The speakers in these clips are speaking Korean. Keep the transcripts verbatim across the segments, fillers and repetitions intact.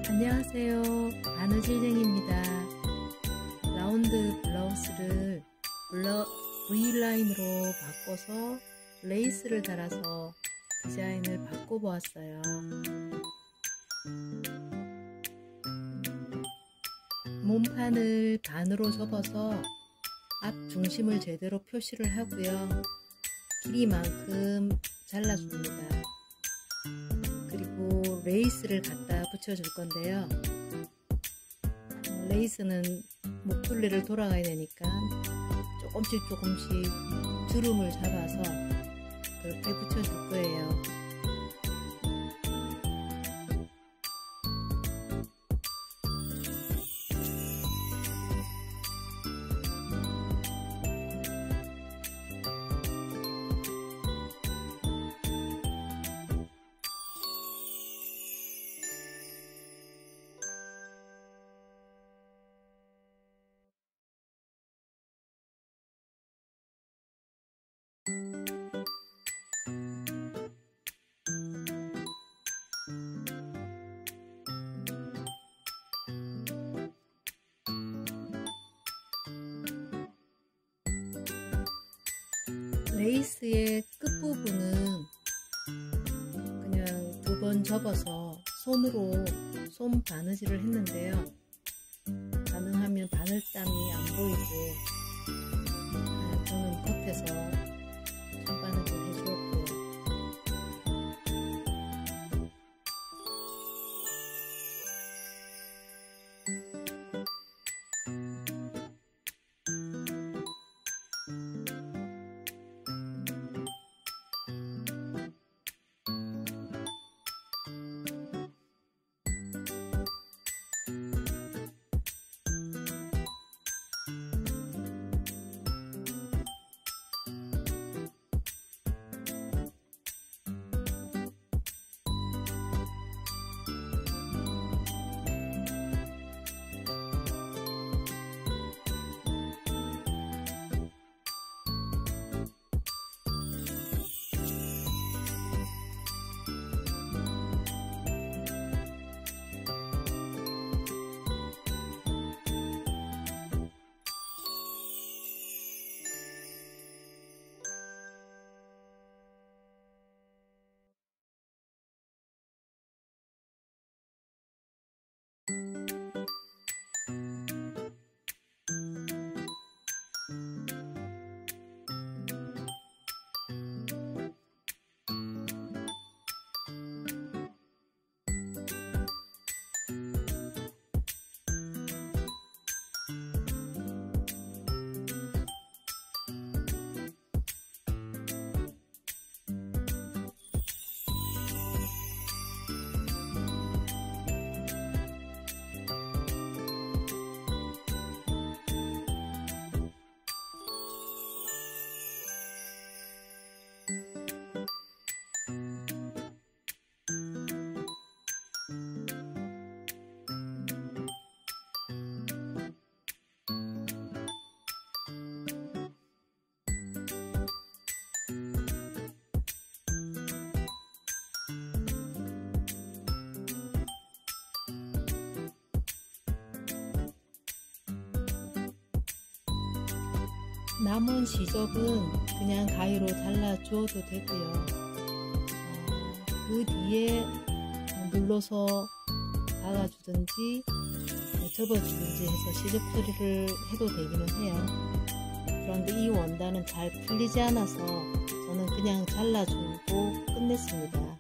안녕하세요. 바느질쟁이입니다. 라운드 블라우스를 블러, V라인으로 바꿔서 레이스를 달아서 디자인을 바꿔보았어요. 몸판을 반으로 접어서 앞 중심을 제대로 표시를 하고요. 길이만큼 잘라줍니다. 그리고 레이스를 갖다 붙여줄 건데요. 레이스는 목둘레를 돌아가야 되니까 조금씩 조금씩 주름을 잡아서 그렇게 붙여줄 거예요. 레이스의 끝부분은 그냥 두 번 접어서 손으로 손 바느질을 했는데요. 가능하면 바늘땀이 안 보이고 저는 겉에서 손 바느질 해주었고요. 남은 시접은 그냥 가위로 잘라 주어도 되고요. 어, 그 뒤에 눌러서 박아주든지 접어주든지 해서 시접 처리를 해도 되기는 해요. 그런데 이 원단은 잘 풀리지 않아서 저는 그냥 잘라주고 끝냈습니다.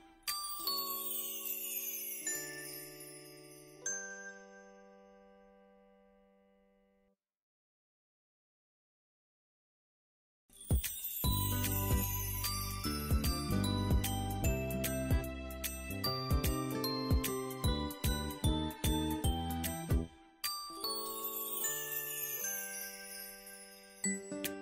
Thank you.